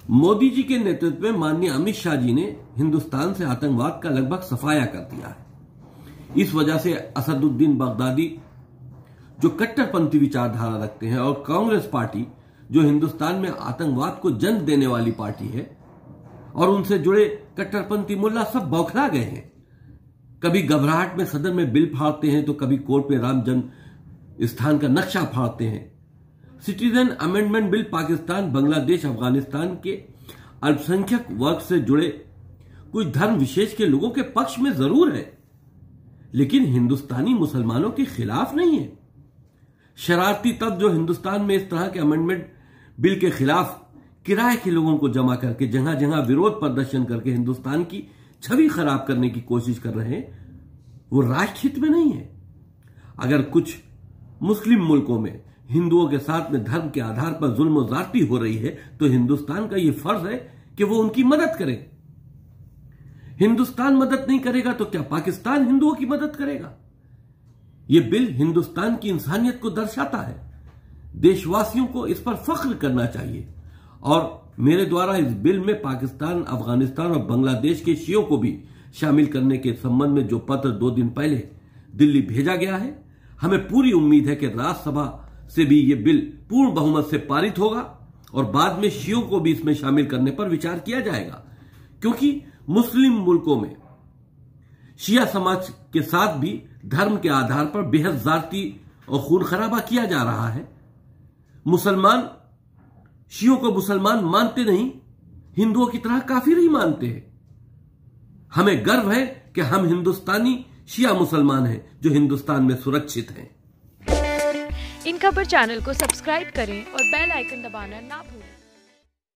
मोदी जी के नेतृत्व में माननीय अमित शाह जी ने हिंदुस्तान से आतंकवाद का लगभग सफाया कर दिया है। इस वजह से असदुद्दीन बगदादी जो कट्टरपंथी विचारधारा रखते हैं और कांग्रेस पार्टी जो हिंदुस्तान में आतंकवाद को जन्म देने वाली पार्टी है और उनसे जुड़े कट्टरपंथी मुल्ला सब बौखला गए हैं। कभी घबराहट में सदन में बिल फाड़ते हैं तो कभी कोर्ट में राम जन्म स्थान का नक्शा फाड़ते हैं। Citizen amendment bill Pakistan, Bangladesh, Afghanistan के अल्पसंख्यक वर्ग से जुड़े कुछ धर्म विशेष के लोगों के पक्ष में जरूर है, लेकिन हिंदुस्तानी मुसलमानों के खिलाफ नहीं है। शरारती तत्व जो हिंदुस्तान में इस तरह के अमेंडमेंट बिल के खिलाफ किराए के लोगों को जमा करके जगह जगह विरोध प्रदर्शन करके हिंदुस्तान की छवि खराब करने की कोशिश कर रहे हैं, वो राष्ट्रहित में नहीं है। अगर कुछ मुस्लिम मुल्कों में हिंदुओं के साथ में धर्म के आधार पर जुल्म और ज्यादती हो रही है तो हिंदुस्तान का यह फर्ज है कि वो उनकी मदद करे। हिंदुस्तान मदद नहीं करेगा तो क्या पाकिस्तान हिंदुओं की मदद करेगा? यह बिल हिंदुस्तान की इंसानियत को दर्शाता है। देशवासियों को इस पर फख्र करना चाहिए और मेरे द्वारा इस बिल में पाकिस्तान, अफगानिस्तान और बांग्लादेश के शियों को भी शामिल करने के संबंध में जो पत्र 2 दिन पहले दिल्ली भेजा गया है, हमें पूरी उम्मीद है कि राज्यसभा से भी यह बिल पूर्ण बहुमत से पारित होगा और बाद में शियों को भी इसमें शामिल करने पर विचार किया जाएगा, क्योंकि मुस्लिम मुल्कों में शिया समाज के साथ भी धर्म के आधार पर बेहद ज्यादती और खून खराबा किया जा रहा है। मुसलमान शियों को मुसलमान मानते नहीं, हिंदुओं की तरह काफिर ही मानते हैं। हमें गर्व है कि हम हिंदुस्तानी शिया मुसलमान हैं जो हिंदुस्तान में सुरक्षित हैं। इन खबर चैनल को सब्सक्राइब करें और बेल आइकन दबाना ना भूलें।